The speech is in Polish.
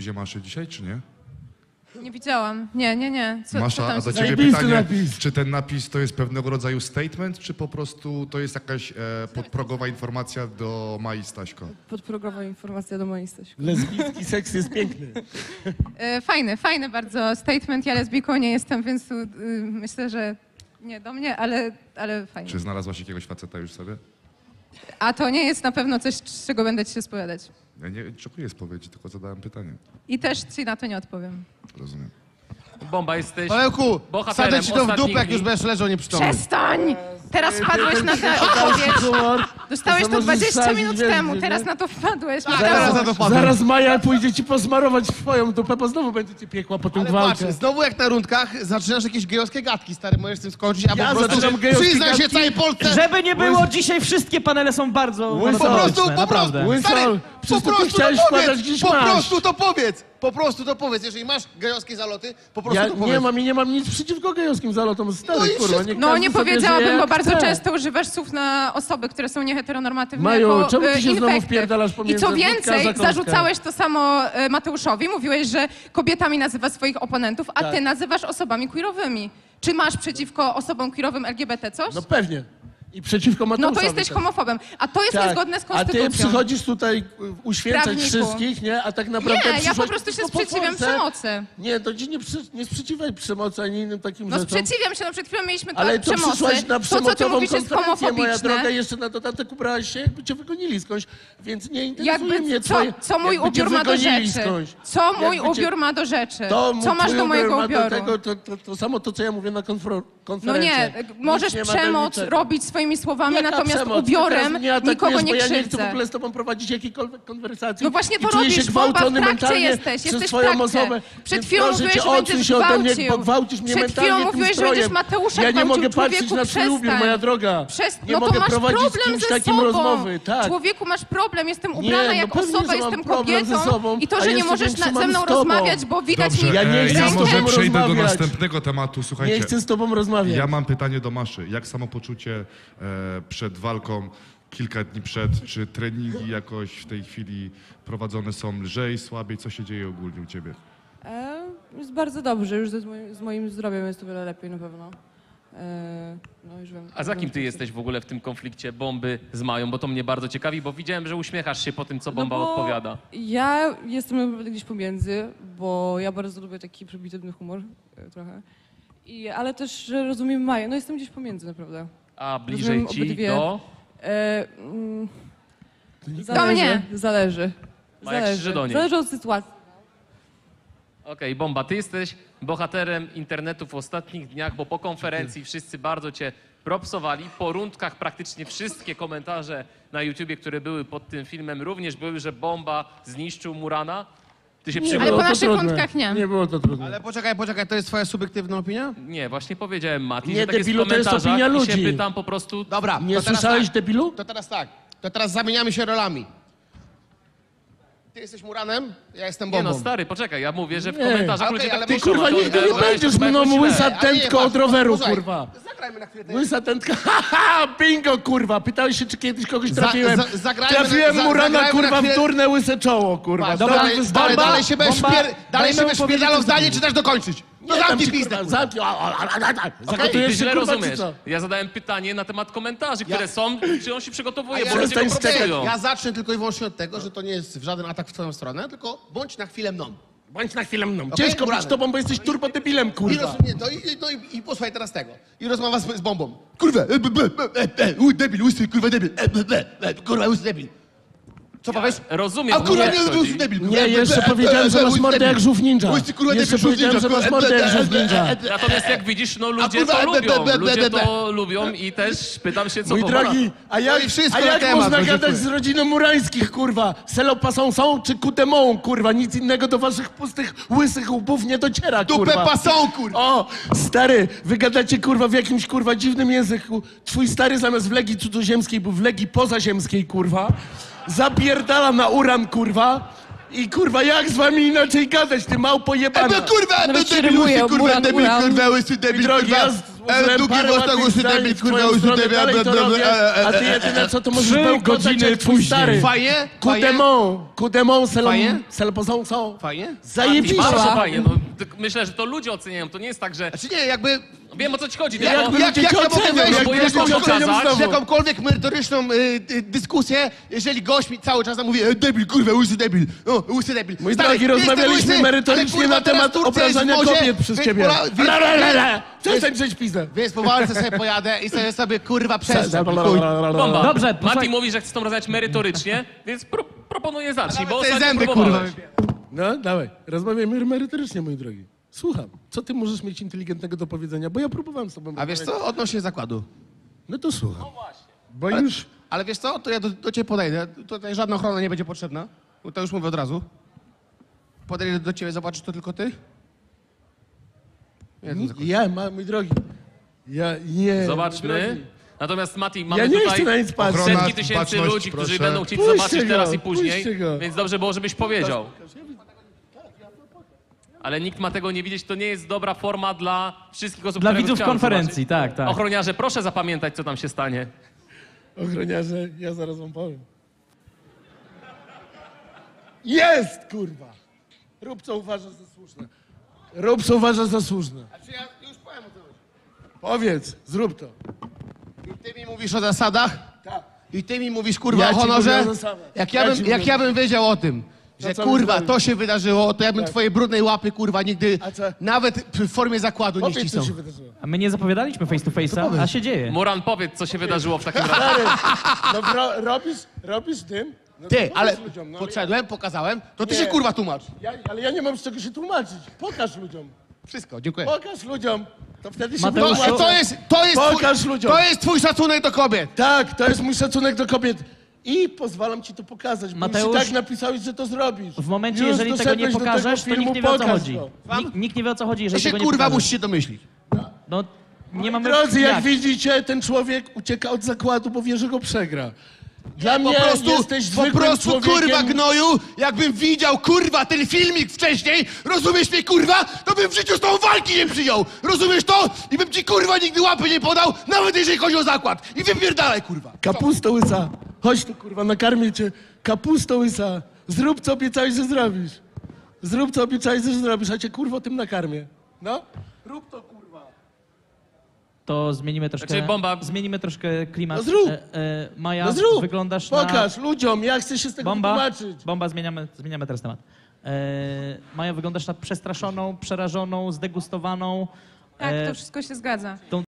gdzie Maszy dzisiaj, czy nie? Nie widziałam. Nie. Masza, a co do tam się ciebie dzieje? pytanie, napis. czy ten napis to jest pewnego rodzaju statement, czy po prostu to jest jakaś podprogowa informacja do Mai Staśko? Podprogowa informacja do mojej Staśko. Lesbijski seks jest piękny. Fajny bardzo statement. Ja lesbijką nie jestem, więc tu, myślę, że nie do mnie, ale fajnie. Czy znalazłaś jakiegoś faceta już sobie? A to nie jest na pewno coś, z czego będę ci się spowiadać. Ja nie oczekuję spowiedzi, tylko zadałem pytanie. I też ci na to nie odpowiem. Rozumiem. Bomba, jesteś Pawełku, bohaterem wsadzę ci to w ostatnich dupę, jak dni. już będziesz leżał nieprzytomny. Przestań! Teraz wpadłeś na tę odpowiedź. Dostałeś to 20 minut temu, teraz na to wpadłeś. Zaraz na to wpadłem. Zaraz Maja pójdzie ci posmarować swoją dupę, bo znowu będziecie piekła po tym Ale patrz, gwałcie. znowu jak na rundkach zaczynasz jakieś gejowskie gadki, stary, możesz z tym skończyć, albo Ja po prostu zaczynam gejowskie przyznaj się gadki. całej Polsce. Żeby nie było, dzisiaj wszystkie panele są bardzo Po prostu, merytoryczne, naprawdę. Winsol, przecież to ty chciałeś wkładać gdzieś po masz. prostu to powiedz. Po prostu to powiedz, jeżeli masz gejowskie zaloty, po prostu Ja to powiedz. nie mam nic przeciwko gejowskim zalotom, stary, No i kurwa. wszystko. niech No każdy nie sobie żyje powiedziałabym, jak bo bardzo chce. często używasz słów na osoby, które są nieheteronormatywne. Maju, jako, czemu ty się znowu inwektyw. wpierdalasz I pomiędzy co wódka a więcej, zakąskę? zarzucałeś to samo Mateuszowi. Mówiłeś, że kobietami nazywa swoich oponentów, a ty nazywasz osobami queerowymi. Czy masz przeciwko osobom queerowym LGBT coś? No pewnie. I przeciwko No Mateuszowi to jesteś też. homofobem. A to jest Tak. niezgodne z A konstytucją. ty przychodzisz tutaj uświęcać Prawniku. wszystkich, nie? A tak naprawdę Nie, ja przyszłaś po prostu się tylko po sprzeciwiam Polsce. przemocy. Nie, to ci nie sprzeciwiaj przemocy ani innym takim No rzeczom. sprzeciwiam się, no przed chwilą mieliśmy Ale temat to przemocy. przyszłaś na To, co ty przemocową mówisz, jest konferencję, moja homofobiczne. droga, jeszcze na dodatek ubrałaś się, jakby cię wygonili skądś, więc nie interesuje mnie twoje... co mój jakby cię ubiór ma do wygonili rzeczy? skądś. Co mój Jakby cię- ubiór ma do rzeczy? To Co masz twój do mojego ma do ubioru? tego, to samo to, co ja mówię na No konferencji. nie, możesz Nic nie ma przemoc do niczego. robić swoimi słowami, Jaka natomiast przemoc? ubiorem Teraz mnie atakujesz, nikogo nie bo ja nie chcę w krzywdzę. ogóle z tobą prowadzić jakiejkolwiek konwersacji. No właśnie to I czuję się robisz, bomba, w gwałcony trakcie mentalnie jesteś przez w twoją trakcie. osobę. Przed Więc chwilą proszę mówiłeś, cię, że odsuń będziesz się ode mnie, gwałcił. gwałcisz mnie Przed chwilą mentalnie tym mówiłeś, że będziesz strojem. Mateusza Ja nie gwałcił. mogę patrzeć Człowieku, na swój ubiór, przestań. moja droga. Nie No to mogę masz prowadzić z problem kimś ze takim sobą. rozmowy, tak. Człowieku, masz problem, jestem ubrana no jak pewnie, osoba, że mam jestem problem ze kobietą sobą, i to, a że nie jeszcze możesz większy ze mam mną z tobą. rozmawiać, bo widać Dobrze, mi Ja nie chcę ja z może tobą przejdę do rozmawiać. następnego tematu. Słuchajcie, Nie chcę z tobą rozmawiać. ja mam pytanie do Maszy. Jak samopoczucie przed walką, kilka dni przed, czy treningi jakoś w tej chwili prowadzone są lżej, słabiej? Co się dzieje ogólnie u ciebie? Jest bardzo dobrze, już z moim zdrowiem jest o wiele lepiej na pewno. No, już wiem, A za kim ty jesteś w ogóle w tym konflikcie Bomby z Mają? Bo to mnie bardzo ciekawi, bo widziałem, że uśmiechasz się po tym, co Bomba bo odpowiada. Ja jestem naprawdę gdzieś pomiędzy, bo ja bardzo lubię taki prymitywny humor trochę. Ale też, że rozumiem Maję, no jestem gdzieś pomiędzy naprawdę. A bliżej Rozumiem ci obydwie. do... Do mnie. Zależy. Maja krzyczy do niej. Zależy od sytuacji. Okej, Bomba, ty jesteś bohaterem internetu w ostatnich dniach, bo po konferencji wszyscy bardzo cię propsowali. Po rundkach praktycznie wszystkie komentarze na YouTubie, które były pod tym filmem, również były, że Bomba zniszczył Murana. Ty się Nie Ale było przygotował? po to naszych trudne. rundkach nie. Nie było to trudne. Ale poczekaj, to jest twoja subiektywna opinia? Nie, właśnie powiedziałem Mati, Nie, że tak jest w debilu, to jest komentarzach opinia i się ludzi. pytam po prostu... Dobra, Nie to teraz słyszałeś, tak. debilu? To teraz tak. To teraz zamieniamy się rolami. Ty jesteś Muranem, ja jestem Nie Bombą. no, stary, poczekaj, ja mówię, że w Nie. komentarzach Okej, ludzie ale tak ty, piszą. Kurwa, a to nigdy nie chyba będziesz chyba mną jakoś łysa źle. Ale nie, tętko patrz, od roweru, posłuchaj. kurwa. Zagrajmy na chwilę. Łysa tętka, haha, bingo, kurwa. Pytałeś się, czy kiedyś kogoś trafiłem. Trafiłem Murana, zagrajmy kurwa, na w chwilę. durne łyse czoło, kurwa. Patrz, Dobra, dalej się będziesz dajmy mu wpierdalał powiedzieć, zdanie, czy też dokończyć? No Nie, tam zamknij ci, pizdę. kurwa, zamknij. Ty Zakotujesz się, źle kurwa, czy rozumiesz. co? Ja zadałem pytanie na temat komentarzy, które są, czy on się przygotowuje, bo Ja ludzie go przestań skakać. propsują. Ja zacznę tylko i wyłącznie od tego, że to nie jest żaden atak w twoją stronę, tylko bądź na chwilę mną. Bądź na chwilę mną. Okej, Ciężko być Muranem. tobą, bo jesteś turbodebilem, I kurwa. rozumiem, i posłuchaj teraz tego. I rozmowa z Bombą. Kurwa, debil, łysy, kurwa, debil. Kurwa, łysy, debil. Co powiesz? Rozumiem, A kurwa, mówię, nie, jak chodzi. łysy, debil. Nie, jeszcze powiedziałem, że masz mordę jak żółw ninja. Łysy, kurwa, Jeszcze debil, żółw powiedziałem, że ninja. masz mordę jak żółw ninja. Natomiast jak widzisz, no ludzie kurwa, to lubią, be. ludzie to lubią i też pytam się, co Mój powala. drogi, No i wszystko a na jak temat, można no, gadać dziękuję. z rodziną Murańskich, kurwa? Selopasą są czy kutemą, kurwa? Nic innego do waszych pustych, łysych łbów nie dociera, Dupę kurwa. pasą, kurwa. O, stary, wy gadacie, kurwa, w jakimś, kurwa, dziwnym języku. Twój stary zamiast w Legii cudzoziemskiej był w Legii pozaziemskiej, kurwa. Zapierdala na uran, kurwa. I, kurwa, jak z wami inaczej gadać, ty małpo jebana? Kurwa, Nawet się debil, rymuje, łysy, kurwa, Muran, debil, Muran. kurwa, łysy, Mój debil, drogi, kurwa. ja złożyłem długi parę głos, ładnych łysy zdań debil, w kurwa, twoją łysy stronę, debil, dalej to robię, a ty jedyne co to możesz 3 bełkotać godziny jak twój później. stary. Fajnie? Fajnie? Coup de mont, Fajnie? selposą. Fajnie? Zajebiście. Bardzo fajnie, no, myślę, że to ludzie oceniają, to nie jest tak, że... Znaczy nie, jakby... Wiem, o co ci chodzi, Jak tylko... ludzie ja cię mogę ocenią, wejść jak bo ludzie jak cię można ocenią pokazać, znowu. w jakąkolwiek merytoryczną dyskusję, jeżeli gość mi cały czas mówi debil, kurwa, łysy debil, o, łysy debil. Mój Stary, drogi, jestem rozmawialiśmy łysy, merytorycznie ale, kurwa, na temat teraz Turcja jest w obrażania modzie, kobiet przez więc ciebie. pola- Przestań drzeć pizdę. Więc po walce sobie pojadę i sobie kurwa przeszczę. Bomba. Dobrze, Mati posłuchaj- mówi, że chce z tą rozmawiać merytorycznie, więc proponuję zacznij, bo Nawet te ostatnio zęby, próbowałeś. kurwa. No, dawaj, rozmawiajmy merytorycznie, mój drogi. Słucham, co ty możesz mieć inteligentnego do powiedzenia, bo ja próbowałem z tobą A wiesz co, odnośnie zakładu. No to słucham. Bo już... Ale wiesz co, to ja do ciebie podejdę. Tutaj żadna ochrona nie będzie potrzebna. Bo to już mówię od razu. Podejdę do ciebie, zobaczysz to tylko ty? Mój drogi. Ja nie... mój Zobaczmy. drogi. Natomiast Mati, Ja mamy nie chcę tutaj na nic patrzeć. Ochrona, setki tysięcy baczność, ludzi, którzy proszę. będą chcieli Puśćcie zobaczyć go, teraz i puśćcie później, go. więc dobrze było, żebyś powiedział. Ale nikt ma tego nie widzieć, to nie jest dobra forma dla wszystkich osób, Dla które widzów chciały konferencji, zobaczyć. tak, tak. Ochroniarze, proszę zapamiętać, co tam się stanie. Ochroniarze, ja zaraz wam powiem. Jest, kurwa! Rób, co uważasz za słuszne. Rób, co uważasz za słuszne. Znaczy ja już powiem o co chodzi. Powiedz, zrób to. I ty mi mówisz o zasadach? Tak. I ty mi mówisz, kurwa, Ja o ci honorze? mówię o zasadach. Jak Ja ja ci bym, jak mówię. ja bym wiedział o tym, że co my kurwa, zrobimy? to się wydarzyło, to ja bym Tak. twoje brudnej łapy, kurwa, nigdy A co? nawet w formie zakładu nie Powiedz, ścisnął. co się wydarzyło. A my nie zapowiadaliśmy face to face'a, a się dzieje. Muran, powiedz, co się wydarzyło w takim razie. Stary, no robisz tym? No to Ty, powiedz ale ludziom, no, podszedłem, pokazałem, to ty Nie. się kurwa tłumacz. ale ja nie mam z czego się tłumaczyć. Pokaż ludziom. Wszystko, dziękuję. Pokaż ludziom. To wtedy się Mateusz, To, wytłumaczę. to jest Pokaż ludziom. to jest twój szacunek do kobiet. Tak, to jest mój szacunek do kobiet. I pozwalam ci to pokazać, bo Mateusz, już i tak napisałeś, że to zrobisz. W momencie, Już jeżeli tego nie doszedłeś do tego pokażesz, to filmu, nikt nie wie, o co pokaż chodzi. go. Nikt nie wie, o co chodzi, To jeżeli się tego nie kurwa pokażesz. musicie domyślić. No, nie mamy... Drodzy, jak widzicie, ten człowiek ucieka od zakładu, bo wie, że go przegra. Dla mnie jesteś po zwykłym prostu człowiekiem. kurwa gnoju, jakbym widział kurwa ten filmik wcześniej, rozumiesz mnie kurwa, to bym w życiu z tą walki nie przyjął. Rozumiesz to? I bym ci kurwa nigdy łapy nie podał, nawet jeżeli chodzi o zakład. I wypierdalaj kurwa. Kapusto łysa. Chodź tu, kurwa, nakarmię cię. Kapusto łysa. Zrób, co obiecałeś, że zrobisz. Zrób, co obiecałeś, że zrobisz, a cię, kurwo, tym nakarmię. No? Rób to, kurwa. To zmienimy troszkę... Znaczy, bomba- Zmienimy troszkę klimat. No zrób. Maja, No zrób. wyglądasz na... Pokaż ludziom, ja chcę się z tego tłumaczyć. Bomba, zmieniamy teraz temat. Maja, wyglądasz na przestraszoną, przerażoną, zdegustowaną. Tak, to wszystko się zgadza.